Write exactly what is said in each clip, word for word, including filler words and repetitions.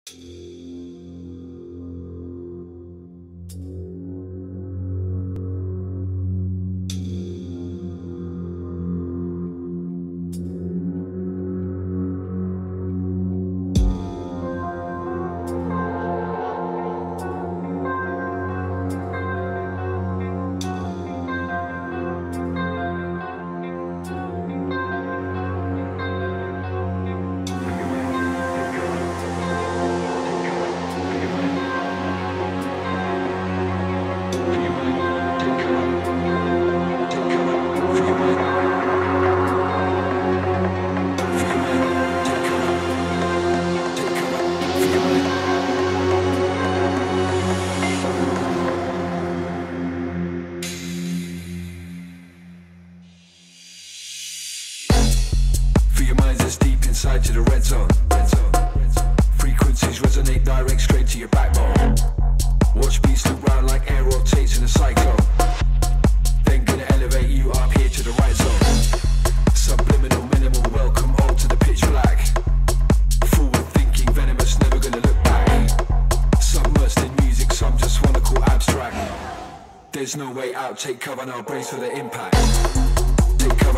To the red zone. Frequencies resonate direct straight to your backbone. Watch beats loop round like air rotates in a cyclone. Then gonna elevate you up here to the right zone. Subliminal, minimal, welcome all to the pitch black. Forward thinking, venomous, never gonna look back. Submersed in music, some just wanna call abstract. There's no way out, take cover now, brace for the impact. Take cover.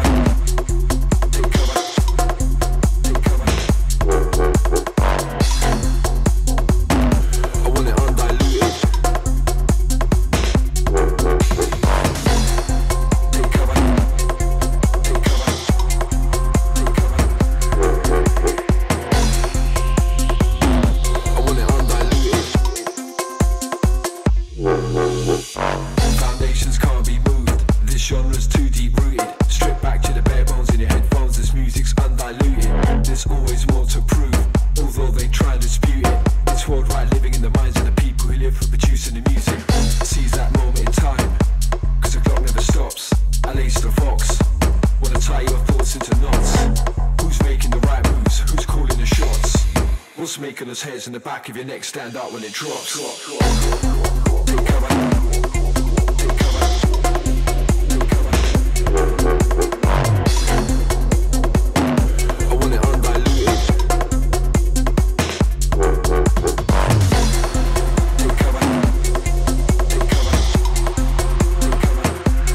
Making us heads in the back of your neck stand up when it drops. Take cover. Take cover. Take cover. I want it undiluted. Take cover. Take cover. Take cover.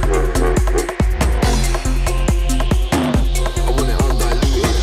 I want it undiluted.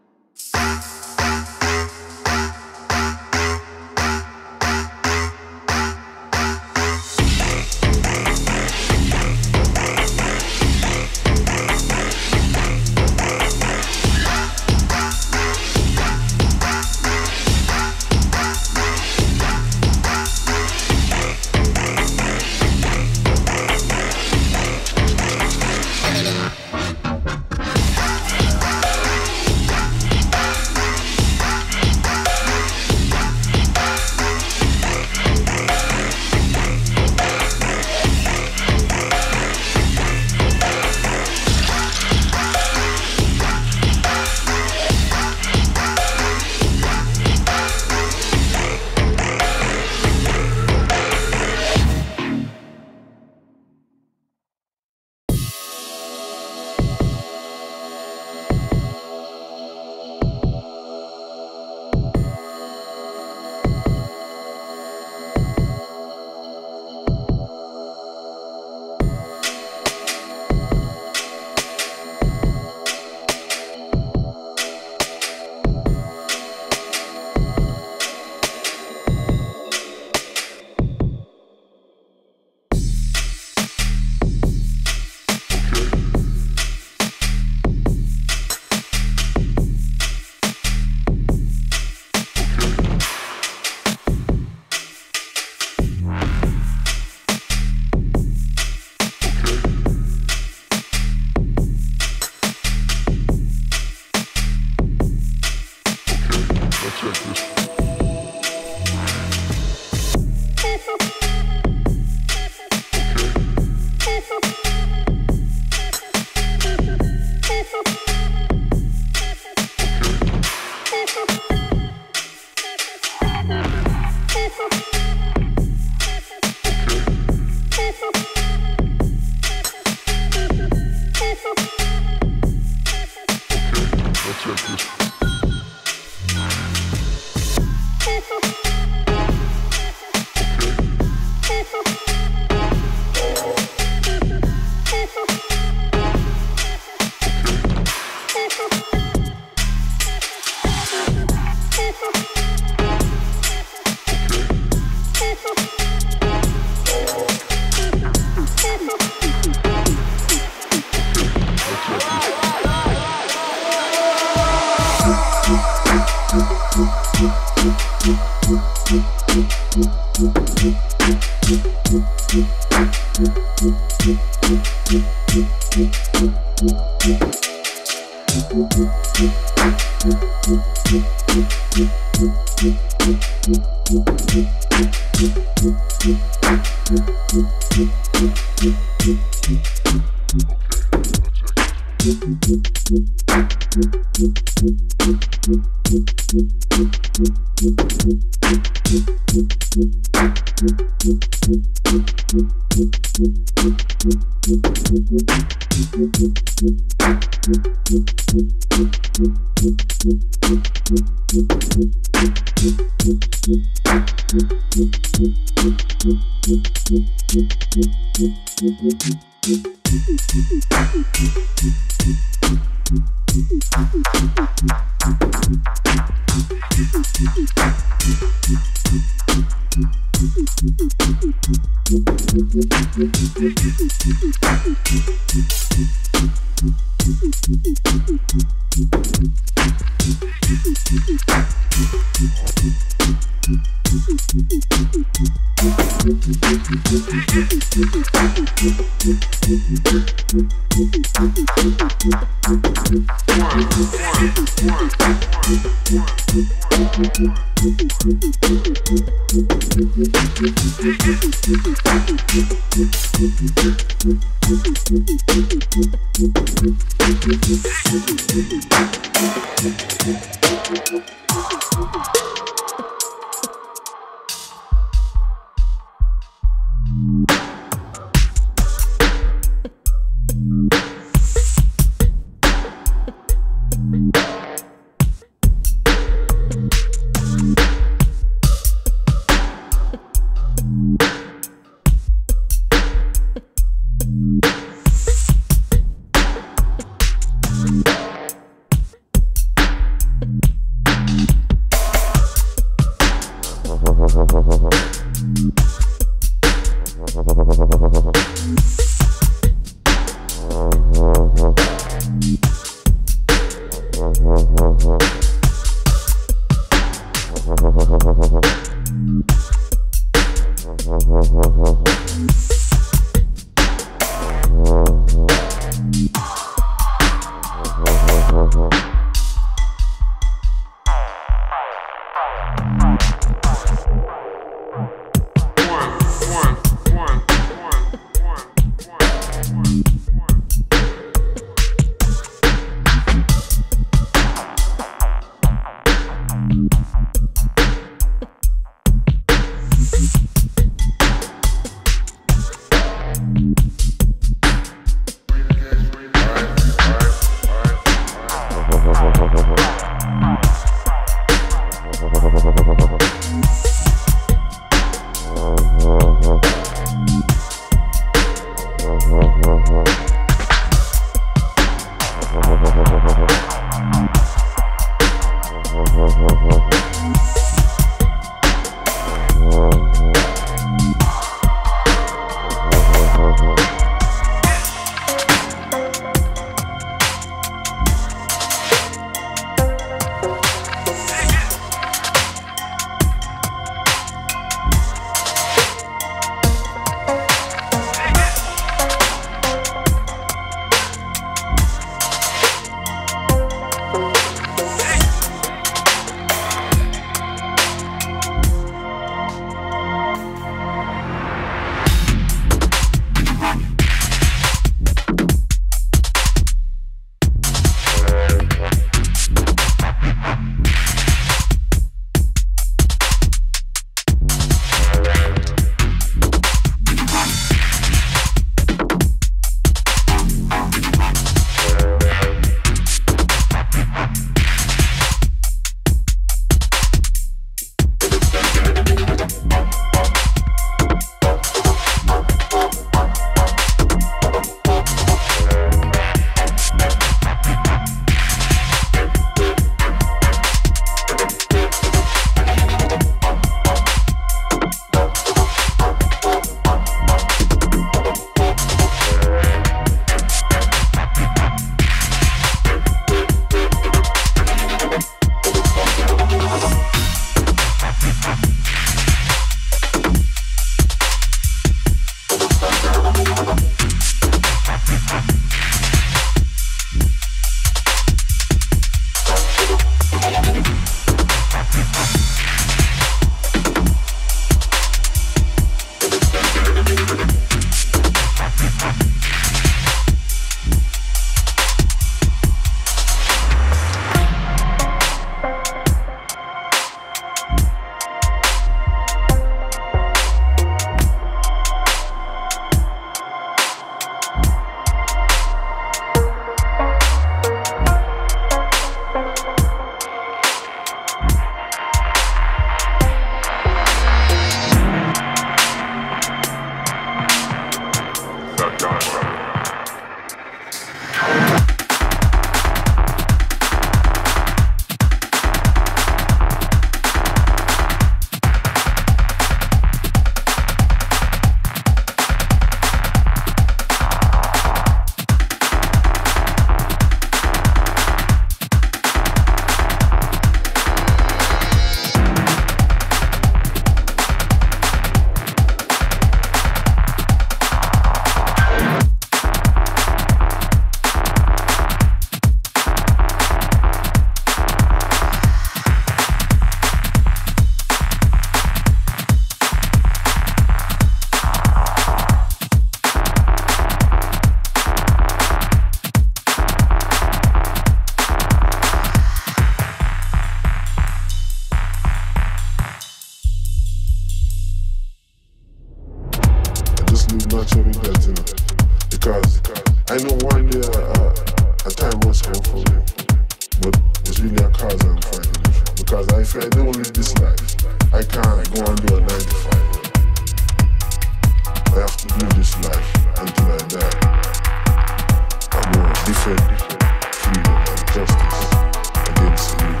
that, you know, because I know one day uh, a time was come for me, but it's really a cause I'm fighting it. Because if I don't live this life, I can't go and do a nine to five. I have to live this life until I die. I'm going to defend freedom and justice against the youth.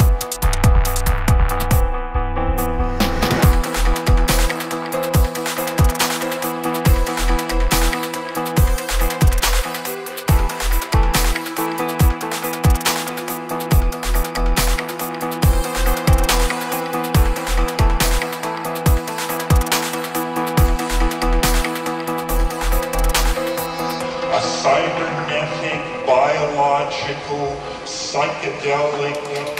Psychedelic.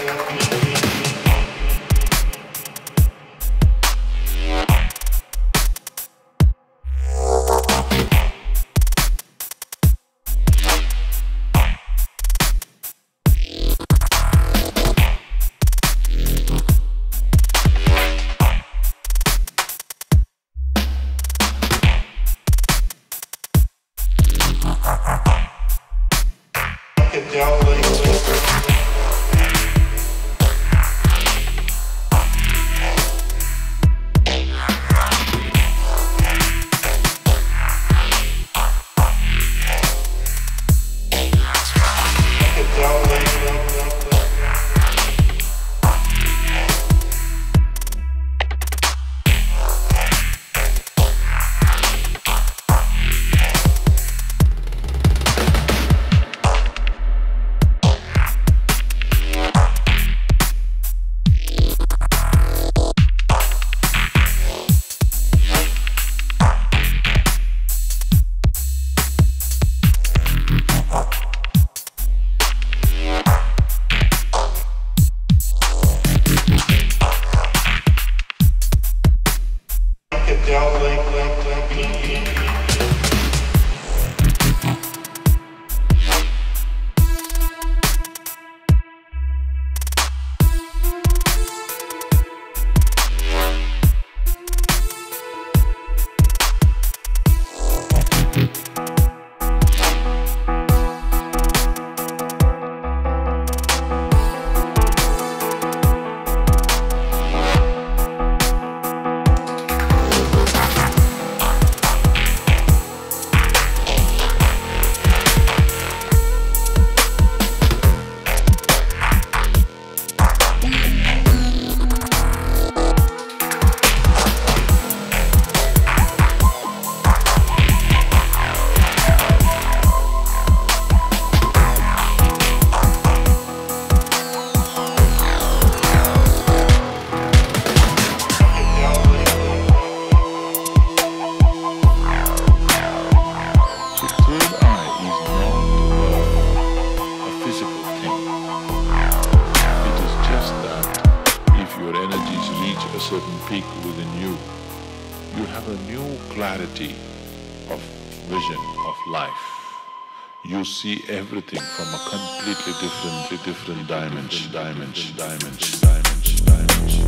See everything from a completely different, different dimension, dimension, dimension, dimension, dimension,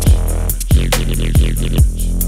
dimension, dimension.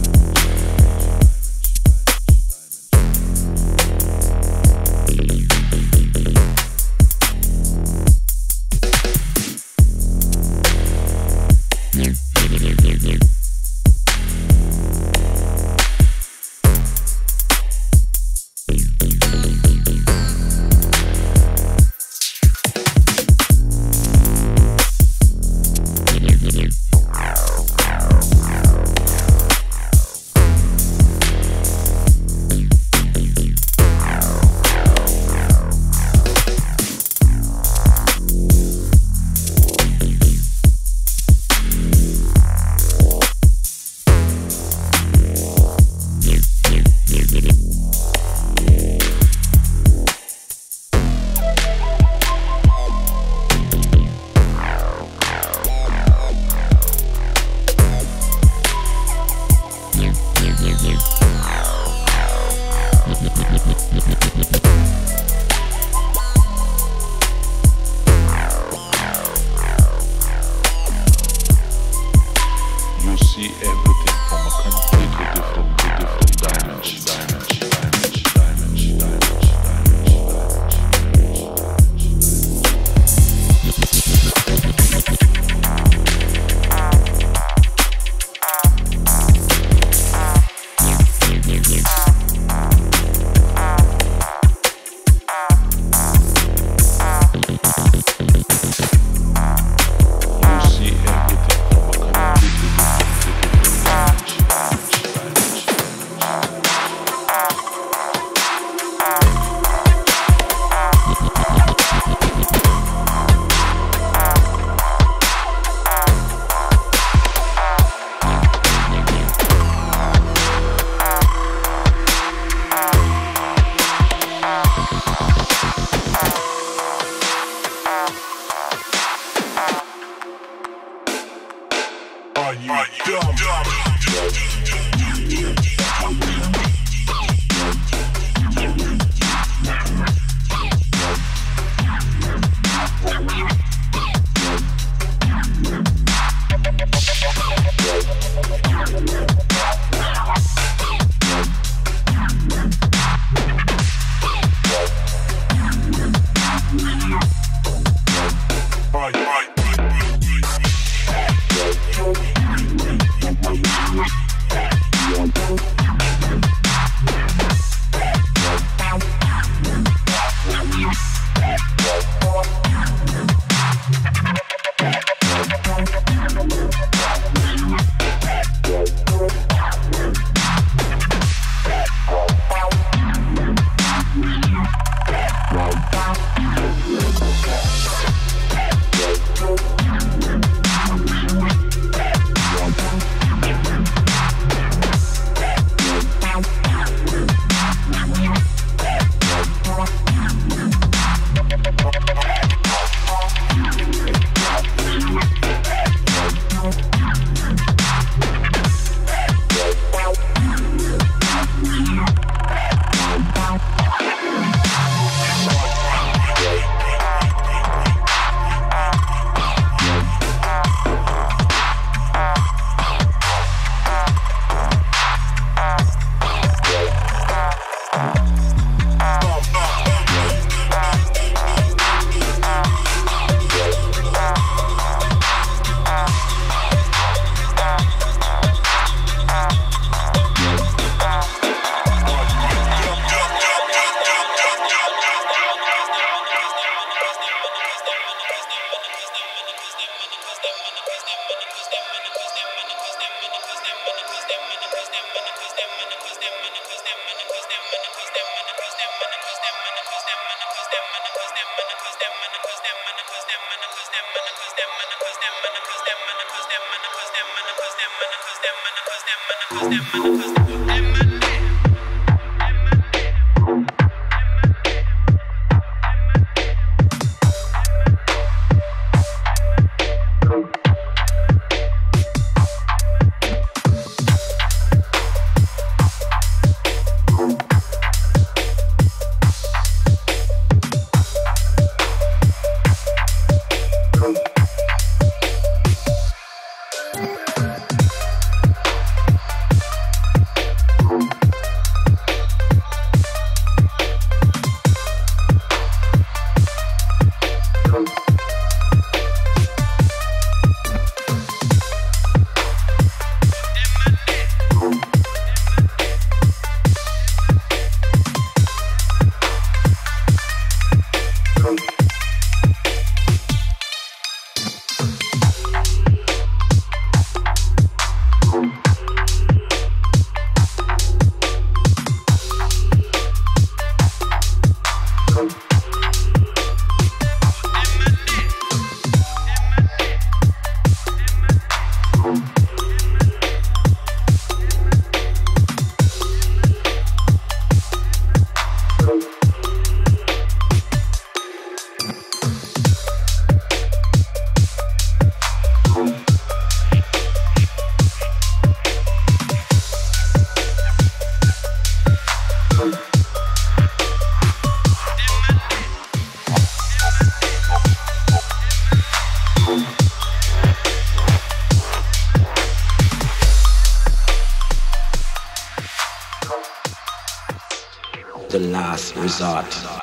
The last resort.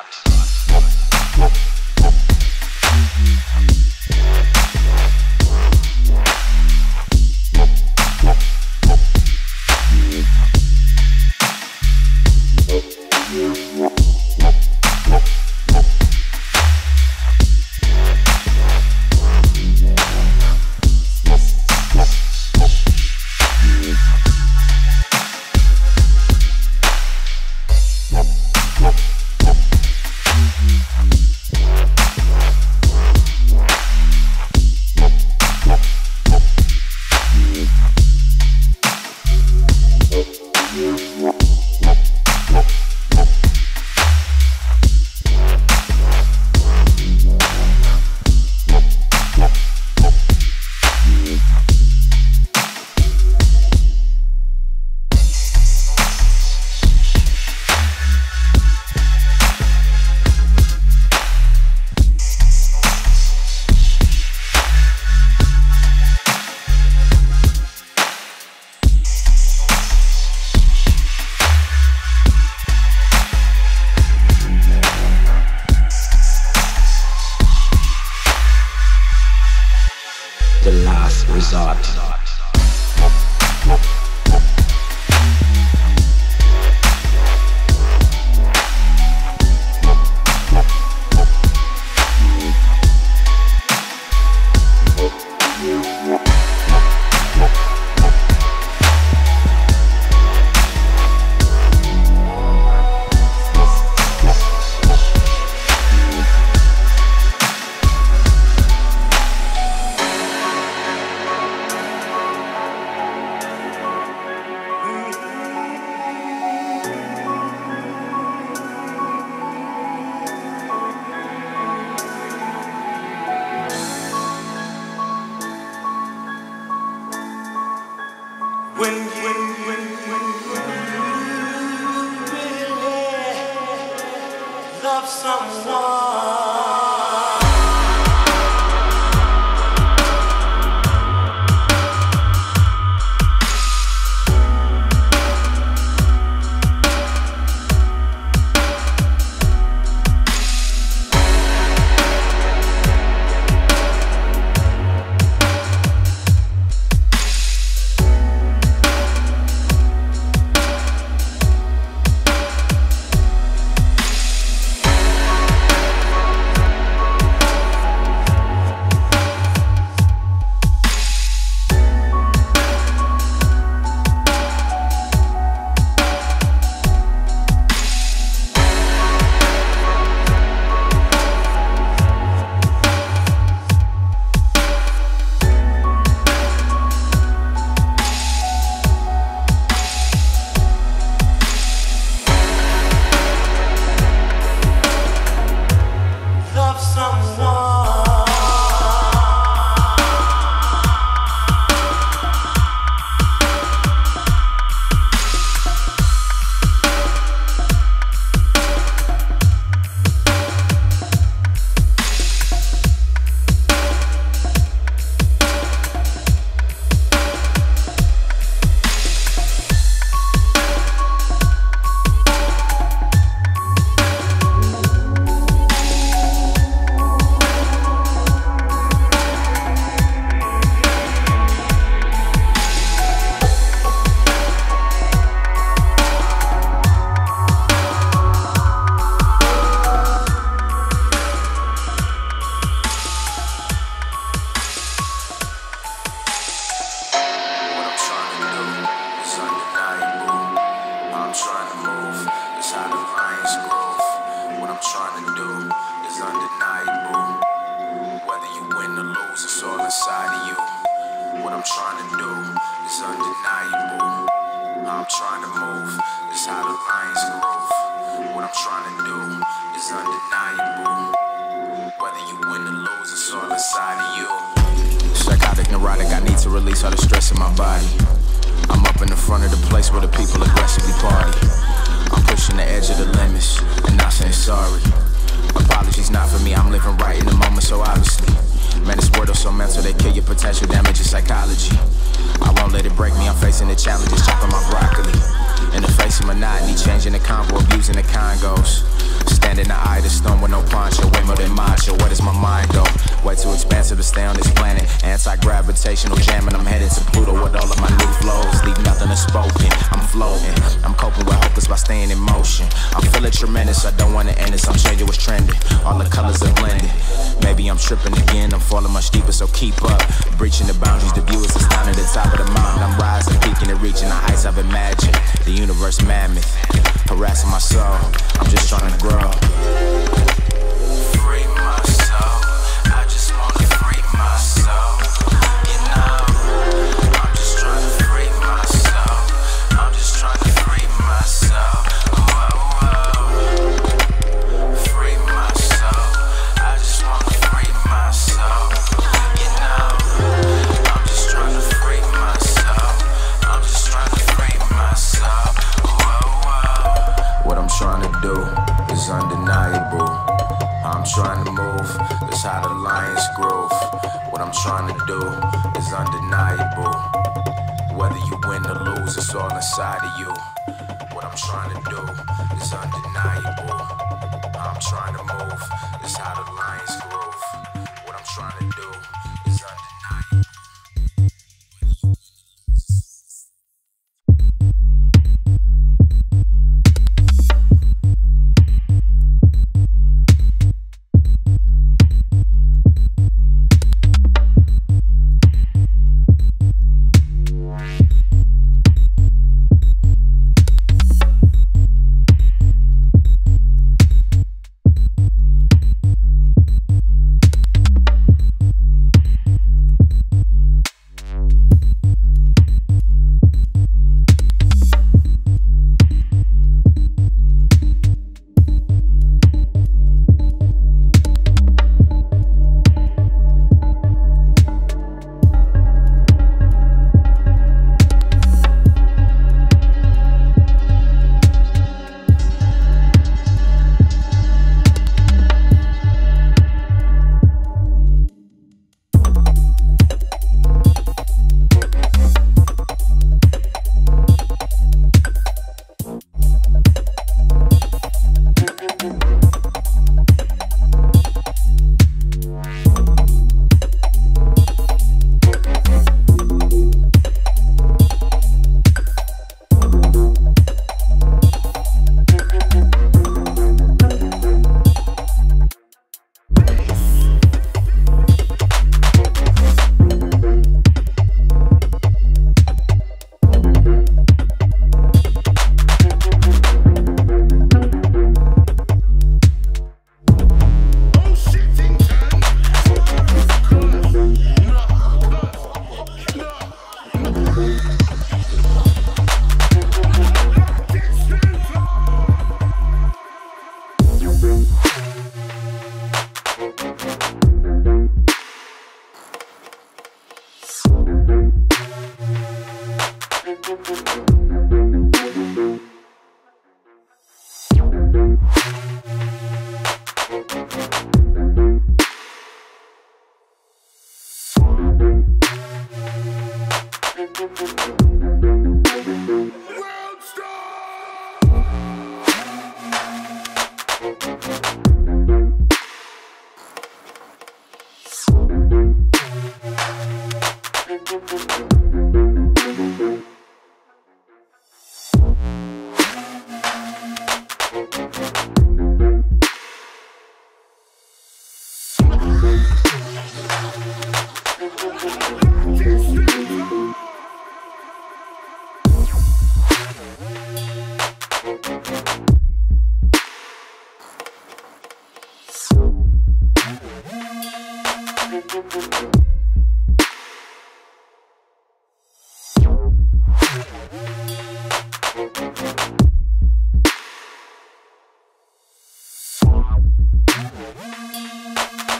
The last resort. When you, when, when, when, when you really love someone. trying to do is undeniable. How I'm trying to move is how the lions groove. What I'm trying to do is undeniable. Whether you win or lose, it's all inside of you. Psychotic, neurotic, I need to release all the stress in my body. I'm up in the front of the place where the people aggressively party. I'm pushing the edge of the limits and not saying sorry. Apologies not for me, I'm living right in the moment so obviously. Man, this world is so mental, they kill your potential, damage your psychology. I won't let it break me, I'm facing the challenges, chopping my broccoli. In the face of monotony, changing the convo, abusing the congos. Stand in the eye of the storm with no poncho, way more than macho. Where does my mind go? Way too expansive to stay on this planet. Anti-gravitational jamming, I'm headed to Pluto with all of my new flows. Leave nothing unspoken, I'm floating. I'm coping with hopeless by staying in motion. I'm feeling tremendous, I don't want to end this. I'm changing what's trending, all the colors are blended. Maybe I'm tripping again, I'm falling much deeper, so keep up. Breaching the boundaries, the view is astounding. The top of the mountain, I'm rising, peaking and reaching the heights I've imagined. The universe mammoth, harassing my soul. I'm just trying to grow. Free my soul, I just wanna free my soul. You know, I'm just trying to free my soul. I'm just trying to free my soul. Whoa, whoa. Free my soul, I just wanna free my soul. You know, I'm just trying to free my soul. I'm just trying to free my soul. Whoa, whoa. What I'm trying to do is undeniable. I'm trying to move, that's how the lions groove. What I'm trying to do is undeniable. Whether you win or lose, it's all inside of you. What I'm trying to do is undeniable. I'm trying to move, that's how the lions groove. What I'm trying to do is undeniable.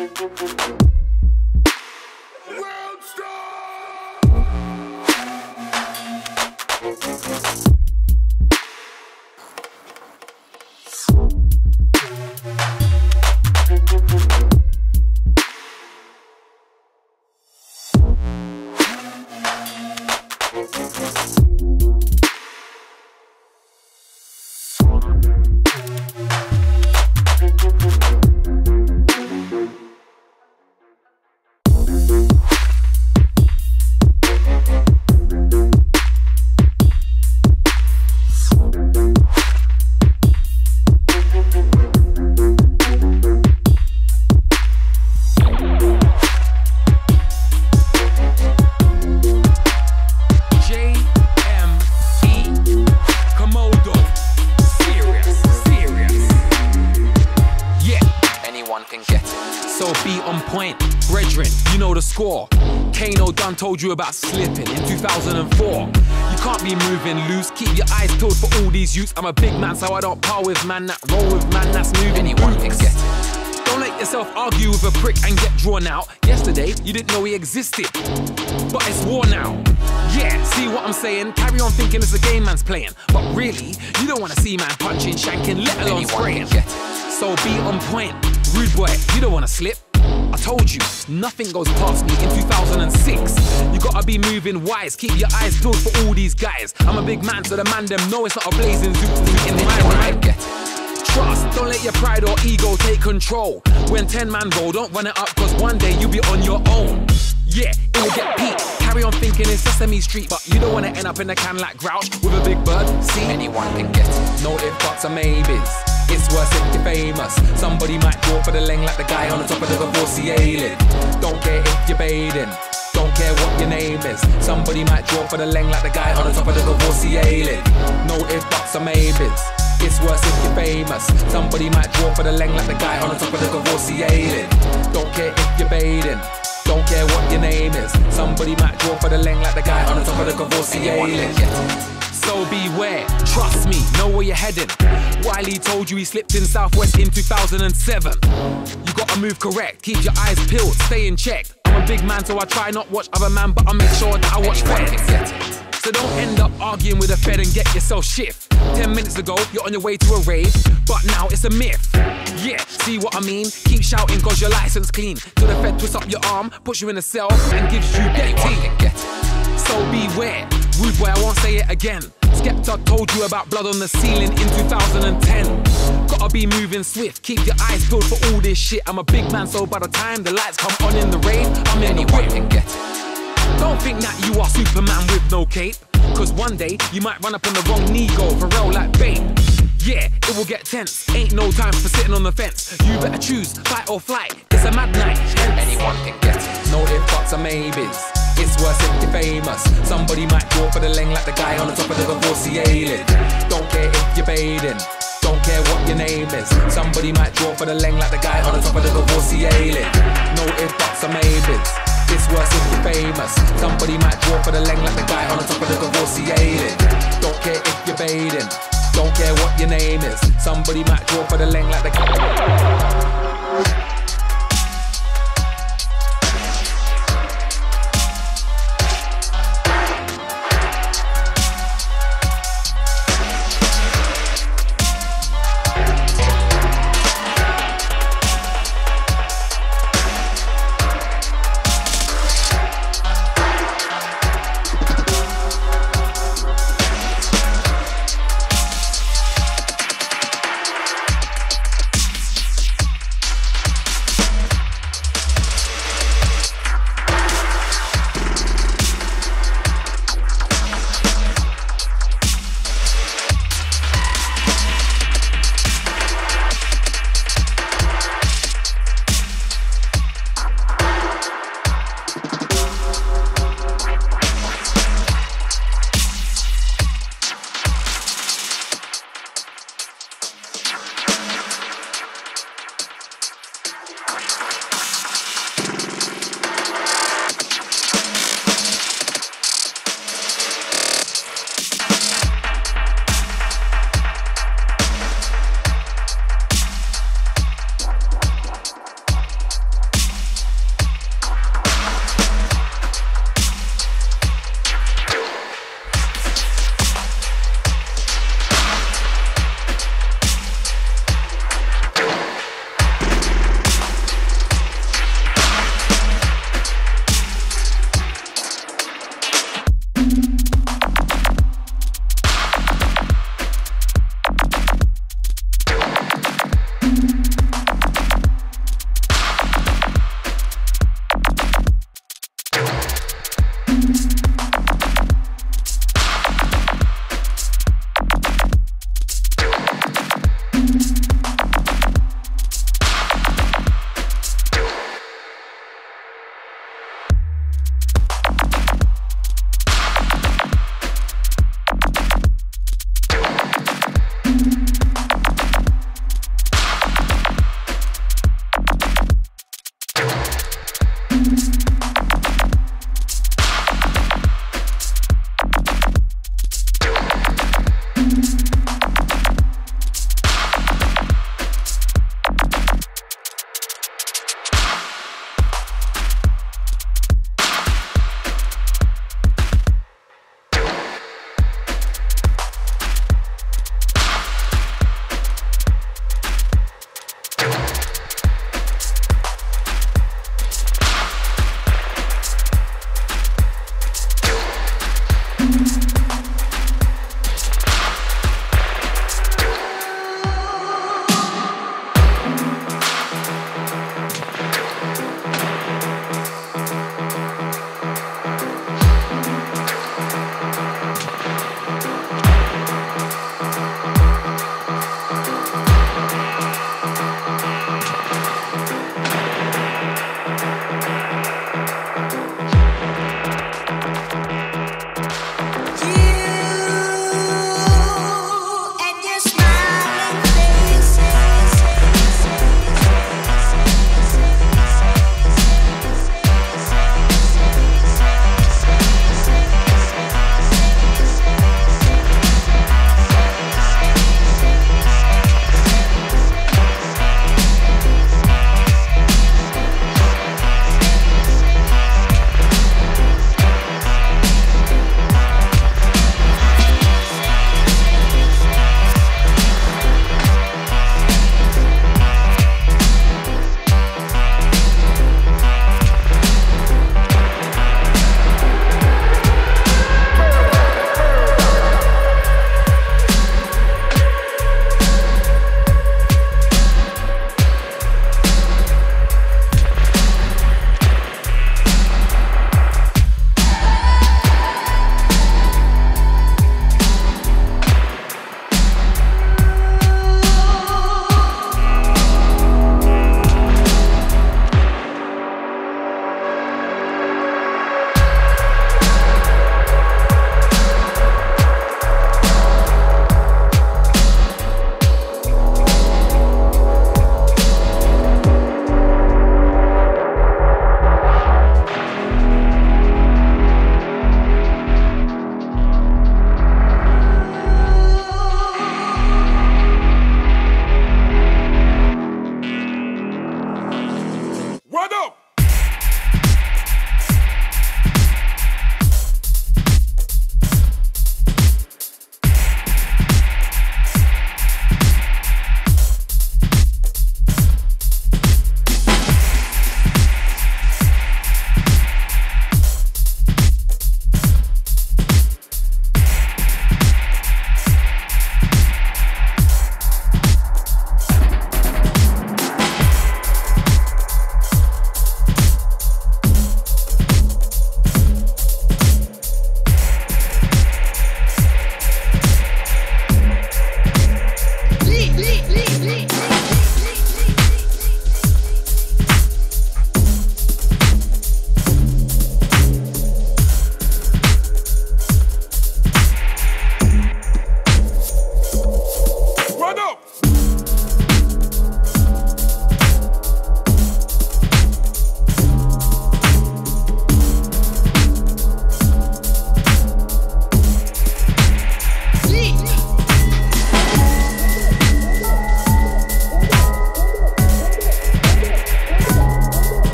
Told you about slipping in two thousand four. You can't be moving loose, keep your eyes peeled for all these youths. I'm a big man, so I don't par with man that roll with man that's moving. Anyone can get it. Don't let yourself argue with a prick and get drawn out. Yesterday, you didn't know he existed, but it's war now. Yeah, see what I'm saying? Carry on thinking it's a game man's playing, but really, you don't want to see man punching, shanking, let alone spraying. So be on point, rude boy, you don't want to slip. I told you, nothing goes past me in two thousand six. You gotta be moving wise, keep your eyes peeled for all these guys. I'm a big man, so the man them know it's not a blazing zoot in my ride. Trust, don't let your pride or ego take control. When ten man roll, don't run it up, cause one day you'll be on your own. Yeah, it will get peaked. Carry on thinking it's Sesame Street, but you don't wanna end up in a can like Grouch with a big bird. See, anyone can get it. No if, buts, or maybes. It's worse if you're famous. Somebody might draw for the leng like the guy on the top of the divorcee ailing. Don't care if you're bathing. Don't care what your name is. Somebody might draw for the leng like the guy on the top of the divorcee ailing. No if, buts, or maybes. It's worse if you're famous. Somebody might draw for the leng like the guy on the top of the divorcee ailing. Don't care if you're bathing. Don't care what your name is. Somebody might draw for the leng like the guy on the top of the divorcee ailing. So beware, trust me, know where you're heading. Wiley told you he slipped in Southwest in two thousand seven. You gotta move correct, keep your eyes peeled, stay in check. I'm a big man, so I try not watch other man, but I make sure that I watch Fed. So don't end up arguing with a Fed and get yourself shift. Ten minutes ago, you're on your way to a rave, but now it's a myth. Yeah, see what I mean? Keep shouting cause your license clean. Till the Fed twists up your arm, puts you in a cell, and gives you dead teeth. So beware, rude boy, I won't say it again. Skepta told you about blood on the ceiling in two thousand ten. Gotta be moving swift, keep your eyes peeled for all this shit. I'm a big man, so by the time the lights come on in the rave, I'm in the whip. Don't think that you are Superman with no cape, cause one day you might run up on the wrong Nego for real like bait. Yeah, it will get tense, ain't no time for sitting on the fence. You better choose, fight or flight, it's a mad night. Anyone can get it. No if, buts, or maybes. It's worse if you're famous. Somebody might draw for the leng like the guy on the top of the divorcee ailing. Don't care if you're bathing. Don't care what your name is. Somebody might draw for the leng like the guy on the top of the divorcee ailing. No if, buts, or maybes. It's worse if you're famous. Somebody might draw for the leng like the guy on the top of the divorcee ailing. Don't care if you're bathing. Don't care what your name is. Somebody might draw for the leng like the guy.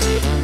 We'll be right back.